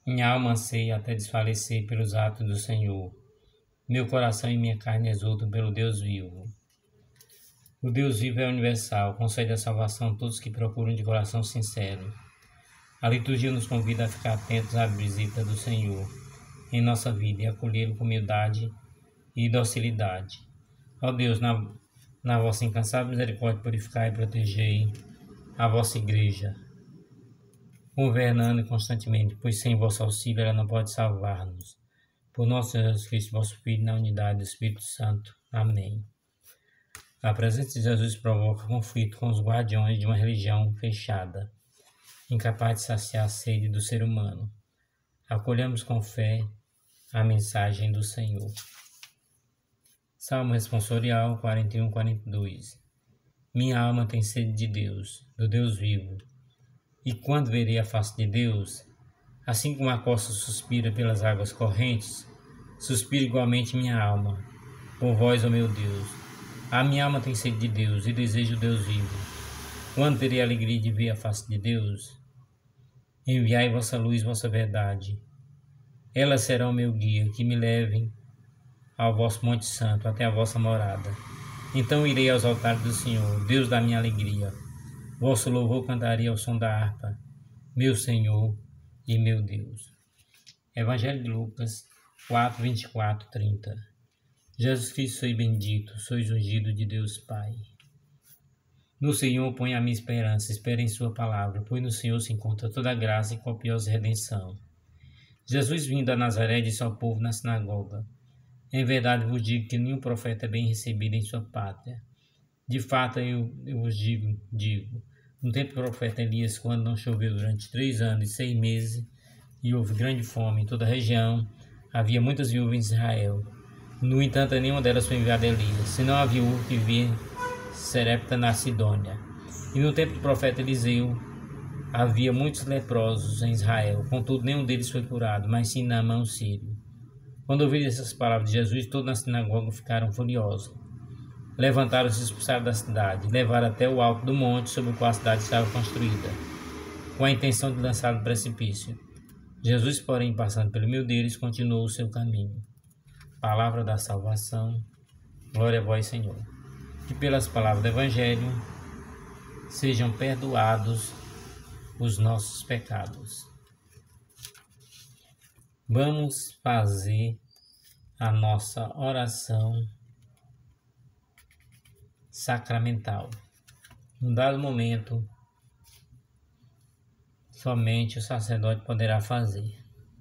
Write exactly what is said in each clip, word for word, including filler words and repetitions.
Minha alma anseia até desfalecer pelos atos do Senhor. Meu coração e minha carne exultam pelo Deus vivo. O Deus vivo é universal, concede a salvação a todos que procuram de coração sincero. A liturgia nos convida a ficar atentos à visita do Senhor em nossa vida e acolhê-lo com humildade e docilidade. Ó Deus, na, na vossa incansável misericórdia, purificai e protegei a vossa igreja, governando constantemente, pois sem vosso auxílio ela não pode salvar-nos. Por nosso Senhor Jesus Cristo, vosso Filho, na unidade do Espírito Santo. Amém. A presença de Jesus provoca conflito com os guardiões de uma religião fechada, incapaz de saciar a sede do ser humano. Acolhamos com fé a mensagem do Senhor. Salmo responsorial quarenta e um, quarenta e dois. Minha alma tem sede de Deus, do Deus vivo. E quando verei a face de Deus? Assim como a costa suspira pelas águas correntes, suspira igualmente minha alma, por vós, ó meu Deus. A minha alma tem sede de Deus e desejo o Deus vivo. Quando terei a alegria de ver a face de Deus? Enviai vossa luz, vossa verdade. Elas serão meu guia, que me levem ao vosso Monte Santo, até a vossa morada. Então irei aos altares do Senhor, Deus da minha alegria. Vosso louvor cantarei ao som da harpa, meu Senhor e meu Deus. Evangelho de Lucas quatro, vinte e quatro, trinta. Jesus Cristo, sois bendito, sois ungido de Deus Pai. No Senhor ponho a minha esperança, espero em sua palavra, pois no Senhor se encontra toda a graça e copiosa redenção. Jesus, vindo a Nazaré, disse ao povo na sinagoga: em verdade vos digo que nenhum profeta é bem recebido em sua pátria. De fato, eu, eu vos digo, digo, no tempo do profeta Elias, quando não choveu durante três anos e seis meses, e houve grande fome em toda a região, havia muitas viúvas em Israel. No entanto, nenhuma delas foi enviada a Elias, senão a viúva que vivia em Serepta na Sidônia. E no tempo do profeta Eliseu, havia muitos leprosos em Israel, contudo nenhum deles foi curado, mas sim Naamã o sírio. Quando ouviram essas palavras de Jesus, todos na sinagoga ficaram furiosos. Levantaram-se e expulsaram da cidade, levaram até o alto do monte sobre o qual a cidade estava construída, com a intenção de lançá-lo no precipício. Jesus, porém, passando pelo meio deles, continuou o seu caminho. Palavra da salvação. Glória a vós, Senhor. Que pelas palavras do Evangelho sejam perdoados os nossos pecados. Vamos fazer a nossa oração sacramental. Num dado momento, somente o sacerdote poderá fazer.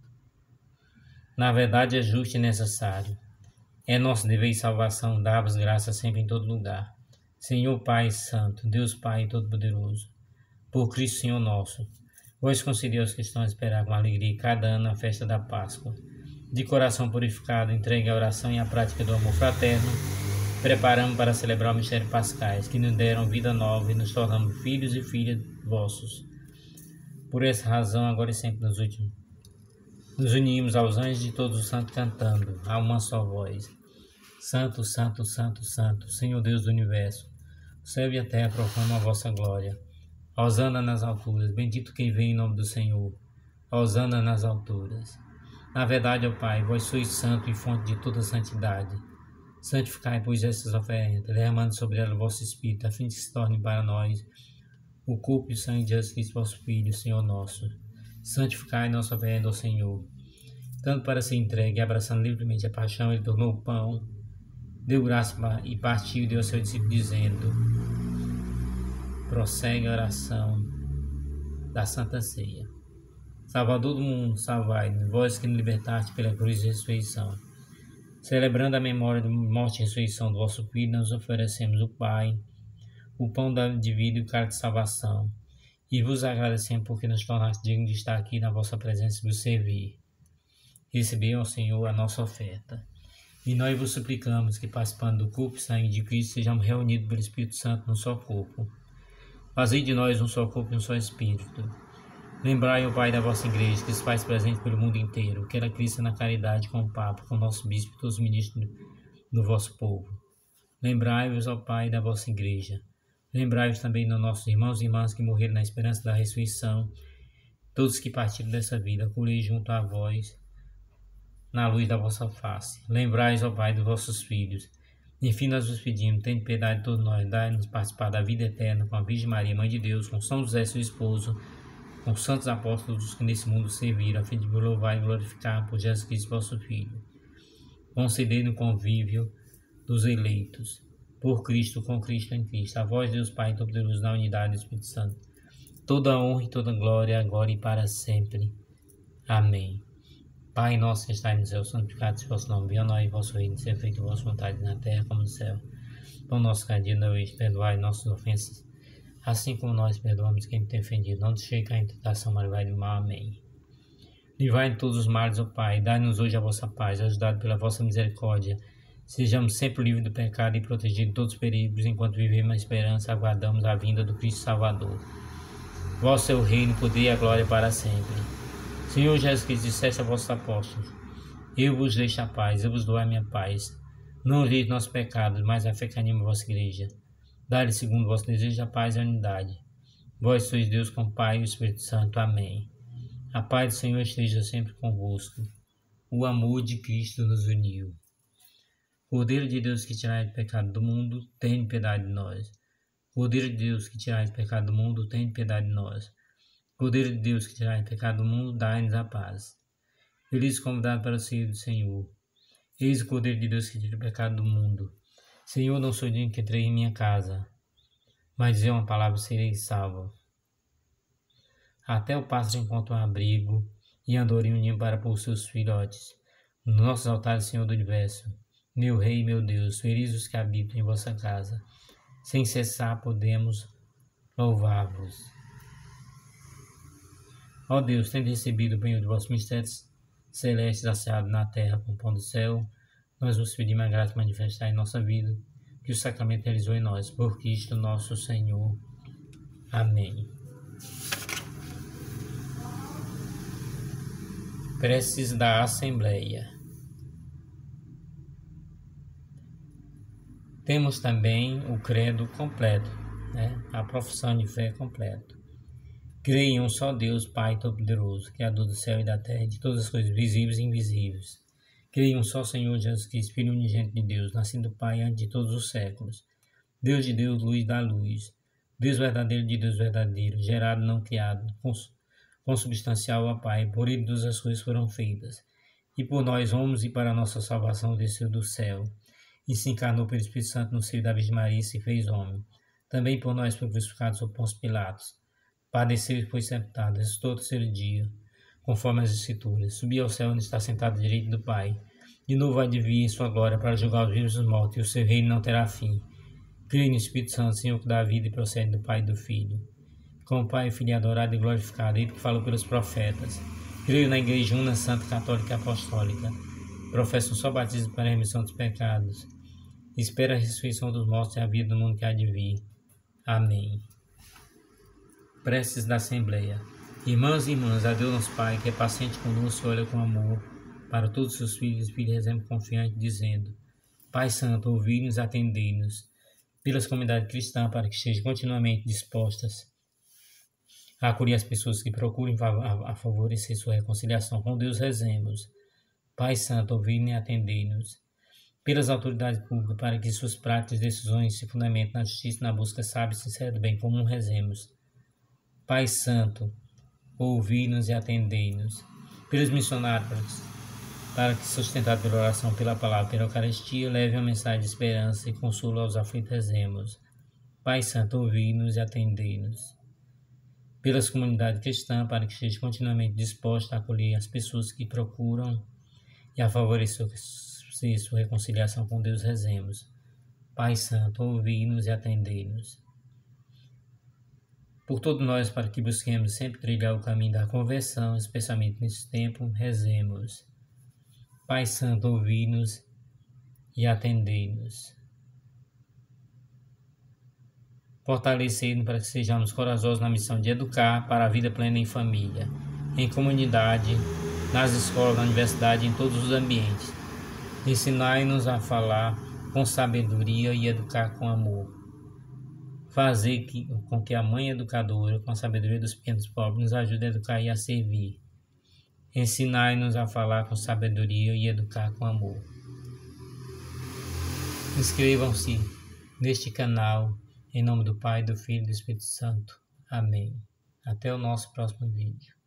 Na verdade, é justo e necessário. É nosso dever e salvação dar-vos graças sempre em todo lugar. Senhor Pai Santo, Deus Pai Todo-Poderoso, por Cristo Senhor nosso, vós concedei aos cristãos esperar com alegria cada ano a festa da Páscoa. De coração purificado, entregue a oração e a prática do amor fraterno, preparamos para celebrar o mistério pascais, que nos deram vida nova e nos tornamos filhos e filhas vossos. Por essa razão, agora e sempre nos últimos, nos unimos aos anjos de todos os santos cantando, a uma só voz. Santo, Santo, Santo, Santo, Senhor Deus do Universo, o céu e a terra proclamam a vossa glória. Hosana nas alturas, bendito quem vem em nome do Senhor. Hosana nas alturas. Na verdade, ó Pai, vós sois santo e fonte de toda santidade. Santificai, pois, essas oferendas, derramando sobre elas o vosso Espírito, a fim de que se torne para nós o corpo e o sangue de Jesus Cristo, vosso Filho, Senhor nosso. Santificai nossa oferenda ao Senhor. Tanto para ser entregue, abraçando livremente a paixão, ele tornou o pão, deu graça e partiu e deu ao seu discípulo, dizendo: prossegue a oração da Santa Ceia. Salvador do mundo, salvai-nos, vós que nos libertaste pela cruz e ressurreição. Celebrando a memória da morte e ressurreição do vosso Filho, nós oferecemos o Pai, o pão de vida e o cálice de salvação, e vos agradecemos porque nos tornaste dignos de estar aqui na vossa presença e vos servir. Recebei, ó Senhor, a nossa oferta. E nós vos suplicamos que, participando do corpo e sangue de Cristo, sejamos reunidos pelo Espírito Santo no só corpo. Fazei de nós um só corpo e um só Espírito. Lembrai, ó Pai, da vossa igreja, que se faz presente pelo mundo inteiro, que ela cresça na caridade com o Papa, com o nosso bispo e todos os ministros do vosso povo. Lembrai-vos, ó Pai, da vossa igreja. Lembrai-vos também dos nossos irmãos e irmãs que morreram na esperança da ressurreição, Todos que partiram dessa vida, acolhei junto a vós, na luz da vossa face. Lembrais, ó Pai, dos vossos filhos. Enfim, nós vos pedimos, tende piedade de todos nós, dai-nos participar da vida eterna com a Virgem Maria, Mãe de Deus, com São José, seu esposo, com os santos apóstolos que nesse mundo serviram, a fim de vos louvar e glorificar por Jesus Cristo, vosso Filho. Concedei no convívio dos eleitos, por Cristo, com Cristo, em Cristo. A vós, Deus Pai Todo-Poderoso, na unidade do Espírito Santo, toda honra e toda glória, agora e para sempre. Amém. Pai nosso que estais no céu, santificado seja o vosso nome, venha a nós o vosso reino, seja feita a vossa vontade na terra como no céu. Pão nosso cada dia da hoje, perdoai nossas ofensas, assim como nós perdoamos quem tem ofendido. Não nos chegue a cair em tentação, mas vai do mal. Amém. Livrai de todos os males, ó Pai, dai-nos hoje a vossa paz, ajudado pela vossa misericórdia. Sejamos sempre livres do pecado e protegidos de todos os perigos, enquanto vivemos a esperança, aguardamos a vinda do Cristo Salvador. Vosso é o reino, o poder e a glória para sempre. Senhor Jesus Cristo, disseste a vossos apóstolos: eu vos deixo a paz, eu vos dou a minha paz. Não olheis nossos pecados, mas a fé que anima a vossa igreja. Dai-lhe segundo o vosso desejo a paz e a unidade. Vós sois Deus com o Pai e o Espírito Santo. Amém. A paz do Senhor esteja sempre convosco. O amor de Cristo nos uniu. Cordeiro de Deus que tirai o pecado do mundo, tem piedade de nós. Cordeiro de Deus que tirai o pecado do mundo, tem piedade de nós. Cordeiro de Deus que tirai o pecado do mundo, dai-nos a paz. Feliz convidado para o Senhor do Senhor. Eis o Cordeiro de Deus que tira o pecado do mundo. Senhor, não sou digno que entrei em minha casa, mas dizer uma palavra serei salvo. Até o pássaro encontra um abrigo e andorinho um ninho para pôr seus filhotes. Nos nossos altares, Senhor do universo, meu Rei e meu Deus, felizes os que habitam em vossa casa. Sem cessar podemos louvar-vos. Ó Deus, tende recebido o penhor de vossos mistérios celestes asseado na terra com o pão do céu, nós vos pedimos a graça de manifestar em nossa vida, que o sacramento realizou em nós, por Cristo nosso Senhor. Amém. Preces da Assembleia. Temos também o credo completo, né? A profissão de fé completa. Creio em um só Deus, Pai Todo-Poderoso, Criador do céu e da terra, de todas as coisas visíveis e invisíveis. Creio em um só Senhor Jesus Cristo, Filho unigênito de Deus, nascido do Pai antes de todos os séculos. Deus de Deus, luz da luz. Deus verdadeiro de Deus verdadeiro, gerado, não criado, consubstancial ao Pai, por ele todas as coisas foram feitas. E por nós homens e para a nossa salvação desceu do céu, e se encarnou pelo Espírito Santo no seio da Virgem Maria e se fez homem. Também por nós foi crucificado sob Pôncio Pilatos. Padeceu e foi sepultado, ressuscitou o terceiro dia, conforme as Escrituras. Subiu ao céu onde está sentado à direita do Pai. De novo há de vir em sua glória para julgar os vivos e os mortos, e o seu reino não terá fim. Creio no Espírito Santo, Senhor que dá a vida e procede do Pai e do Filho. Com o Pai e Filho adorado e glorificado, ele que falou pelos profetas. Creio na Igreja Una, Santa, Católica e Apostólica. Professo um só batismo para a remissão dos pecados. Espero a ressurreição dos mortos e a vida do mundo que há de vir. Amém. Preces da Assembleia. Irmãos e irmãs, a Deus nosso Pai, que é paciente conosco e olha com amor para todos os seus filhos, filhos rezemos confiante, dizendo: Pai Santo, ouvi-nos e atendei-nos. Pelas comunidades cristãs, para que estejam continuamente dispostas a acolher as pessoas que procurem a favorecer sua reconciliação com Deus, rezemos. Pai Santo, ouvi-nos e atendei-nos. Pelas autoridades públicas, para que suas práticas e decisões se fundamentem na justiça e na busca sábia e sincera do bem comum, rezemos. Pai Santo, ouvi-nos e atendei-nos. Pelos missionários, para que, sustentado pela oração, pela palavra, pela Eucaristia, leve a mensagem de esperança e consolo aos aflitos, rezemos. Pai Santo, ouvi-nos e atendei-nos. Pelas comunidades cristãs, para que esteja continuamente disposta a acolher as pessoas que procuram e a favorecer sua reconciliação com Deus, rezemos. Pai Santo, ouvi-nos e atendei-nos. Por todos nós, para que busquemos sempre trilhar o caminho da conversão, especialmente nesse tempo, rezemos. Pai Santo, ouvi-nos e atendei-nos. Fortalecei-nos para que sejamos corajosos na missão de educar para a vida plena em família, em comunidade, nas escolas, na universidade, em todos os ambientes. Ensinai-nos a falar com sabedoria e educar com amor. fazer que, com que a Mãe Educadora, com a sabedoria dos pequenos pobres, nos ajude a educar e a servir. Ensinai-nos a falar com sabedoria e educar com amor. Inscrevam-se neste canal, em nome do Pai, do Filho e do Espírito Santo. Amém. Até o nosso próximo vídeo.